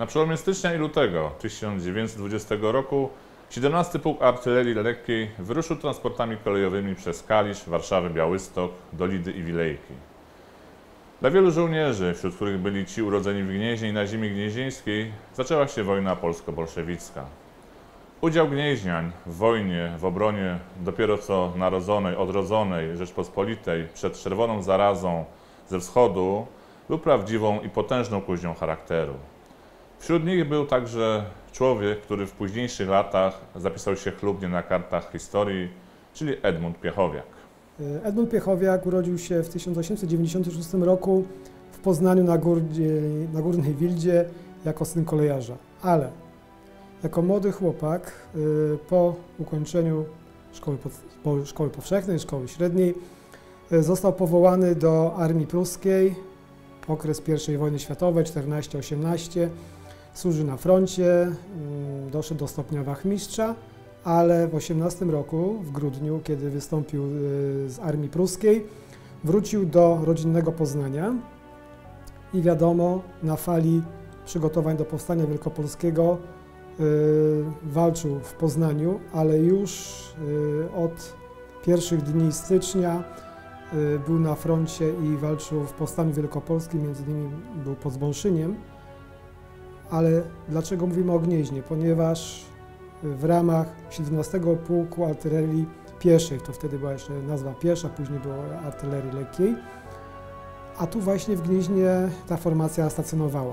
Na przełomie stycznia i lutego 1920 roku 17 Pułk Artylerii Lekkiej wyruszył transportami kolejowymi przez Kalisz, Warszawę, Białystok, do Lidy i Wilejki. Dla wielu żołnierzy, wśród których byli ci urodzeni w Gnieźnie i na ziemi gnieźnieńskiej, zaczęła się wojna polsko-bolszewicka. Udział gnieźniań w wojnie, w obronie dopiero co narodzonej, odrodzonej Rzeczpospolitej przed czerwoną zarazą ze wschodu był prawdziwą i potężną kuźnią charakteru. Wśród nich był także człowiek, który w późniejszych latach zapisał się chlubnie na kartach historii, czyli Edmund Piechowiak. Edmund Piechowiak urodził się w 1896 roku w Poznaniu na Górnej Wildzie jako syn kolejarza, ale jako młody chłopak po ukończeniu szkoły powszechnej, szkoły średniej został powołany do armii pruskiej. Okres I wojny światowej, 14-18, służy na froncie, doszedł do stopnia wachmistrza, ale w 18 roku, w grudniu, kiedy wystąpił z armii pruskiej, wrócił do rodzinnego Poznania i wiadomo, na fali przygotowań do powstania wielkopolskiego walczył w Poznaniu, ale już od pierwszych dni stycznia był na froncie i walczył w powstaniu wielkopolskim, między innymi był pod Zbąszyniem. Ale dlaczego mówimy o Gnieźnie? Ponieważ w ramach 17 Pułku Artylerii Pieszej, to wtedy była jeszcze nazwa piesza, później było artylerii lekkiej, a tu właśnie w Gnieźnie ta formacja stacjonowała.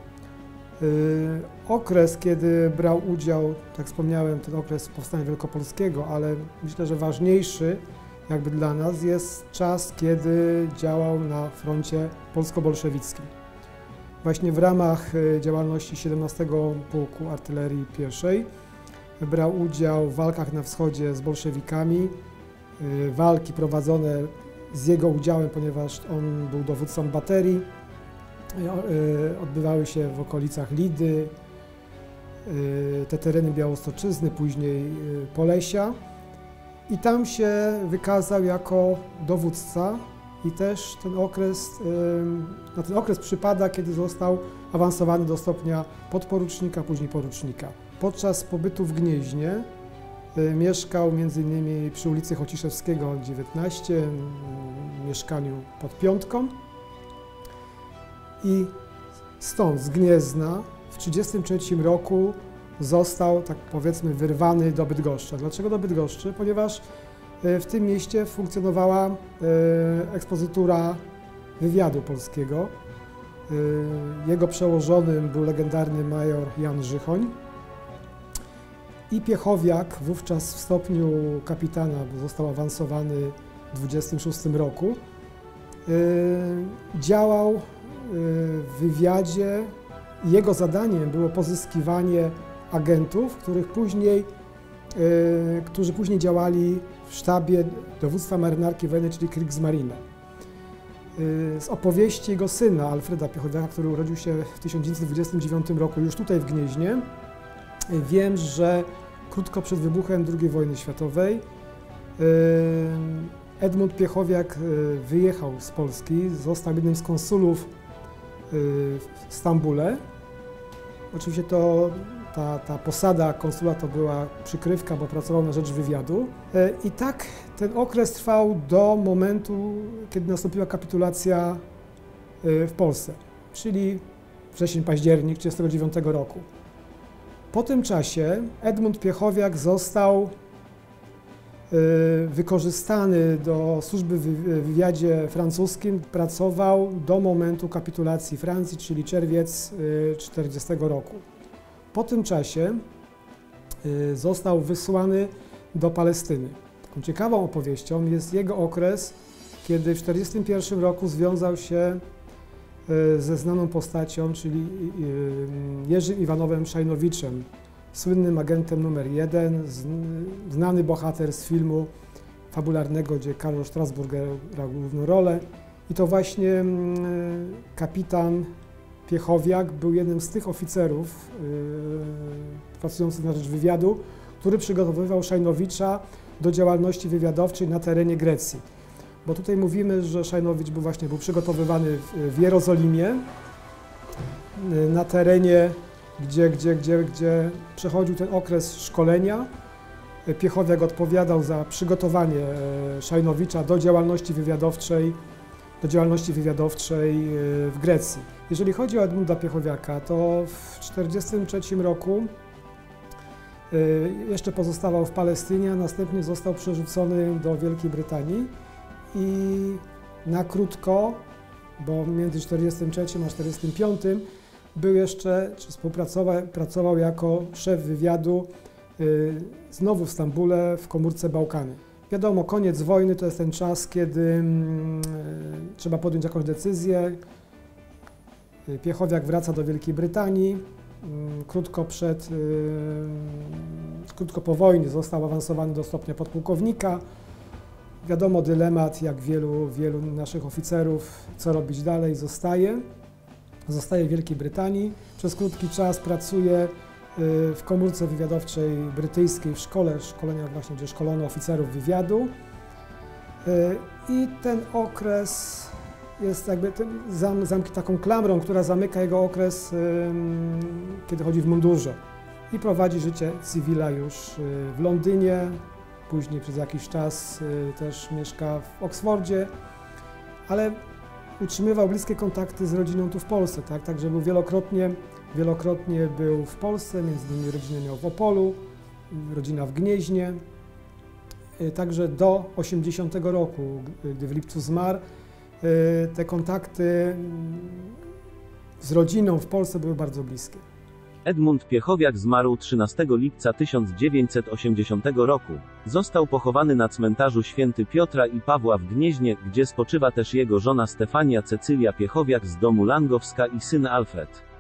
Okres, kiedy brał udział, tak wspomniałem, ten okres powstania wielkopolskiego, ale myślę, że ważniejszy jakby dla nas jest czas, kiedy działał na froncie polsko-bolszewickim. Właśnie w ramach działalności 17 Pułku Artylerii Pieszej brał udział w walkach na wschodzie z bolszewikami. Walki prowadzone z jego udziałem, ponieważ on był dowódcą baterii, odbywały się w okolicach Lidy, te tereny Białostoczyzny, później Polesia. I tam się wykazał jako dowódca i też na ten okres przypada, kiedy został awansowany do stopnia podporucznika, później porucznika. Podczas pobytu w Gnieźnie mieszkał m.in. przy ulicy Chociszewskiego 19, w mieszkaniu pod Piątką i stąd, z Gniezna, w 1933 roku został, tak powiedzmy, wyrwany do Bydgoszczy. Dlaczego do Bydgoszczy? Ponieważ w tym mieście funkcjonowała ekspozytura wywiadu polskiego. Jego przełożonym był legendarny major Jan Żychoń i Piechowiak, wówczas w stopniu kapitana, bo został awansowany w 1926 roku, działał w wywiadzie i jego zadaniem było pozyskiwanie agentów, którzy później działali w sztabie dowództwa marynarki wojennej, czyli Kriegsmarine. Z opowieści jego syna, Alfreda Piechowiaka, który urodził się w 1929 roku już tutaj w Gnieźnie, wiem, że krótko przed wybuchem II wojny światowej Edmund Piechowiak wyjechał z Polski, został jednym z konsulów w Stambule. Oczywiście ta posada konsula to była przykrywka, bo pracował na rzecz wywiadu. I tak ten okres trwał do momentu, kiedy nastąpiła kapitulacja w Polsce, czyli wrzesień-październik 1939 roku. Po tym czasie Edmund Piechowiak został wykorzystany do służby w wywiadzie francuskim. Pracował do momentu kapitulacji Francji, czyli czerwiec 1940 roku. Po tym czasie został wysłany do Palestyny. Taką ciekawą opowieścią jest jego okres, kiedy w 1941 roku związał się ze znaną postacią, czyli Jerzym Iwanowem Szajnowiczem, słynnym agentem numer 1, znany bohater z filmu fabularnego, gdzie Karol Strasburger grał główną rolę. I to właśnie kapitan Piechowiak był jednym z tych oficerów pracujących na rzecz wywiadu, który przygotowywał Szajnowicza do działalności wywiadowczej na terenie Grecji. Bo tutaj mówimy, że Szajnowicz był przygotowywany w Jerozolimie, na terenie gdzie przechodził ten okres szkolenia. Piechowiak odpowiadał za przygotowanie Szajnowicza do działalności wywiadowczej w Grecji. Jeżeli chodzi o Edmunda Piechowiaka, to w 1943 roku jeszcze pozostawał w Palestynie, a następnie został przerzucony do Wielkiej Brytanii i na krótko, bo między 1943 a 1945 był jeszcze, czy pracował jako szef wywiadu znowu w Stambule w komórce Bałkany. Wiadomo, koniec wojny to jest ten czas, kiedy trzeba podjąć jakąś decyzję. Piechowiak wraca do Wielkiej Brytanii. Krótko po wojnie został awansowany do stopnia podpułkownika. Wiadomo, dylemat, jak wielu naszych oficerów, co robić dalej, zostaje w Wielkiej Brytanii. Przez krótki czas pracuje w komórce wywiadowczej brytyjskiej w szkolenia właśnie, gdzie szkolono oficerów wywiadu. I ten okres jest jakby taką klamrą, która zamyka jego okres, kiedy chodzi w mundurze. I prowadzi życie cywila już w Londynie, później przez jakiś czas też mieszka w Oksfordzie, ale utrzymywał bliskie kontakty z rodziną tu w Polsce, tak? Także był wielokrotnie był w Polsce, między innymi rodzinę miał w Opolu, rodzina w Gnieźnie. Także do 80 roku, gdy w lipcu zmarł, te kontakty z rodziną w Polsce były bardzo bliskie. Edmund Piechowiak zmarł 13 lipca 1980 roku. Został pochowany na cmentarzu Święty Piotra i Pawła w Gnieźnie, gdzie spoczywa też jego żona Stefania Cecylia Piechowiak z domu Langowska i syn Alfred.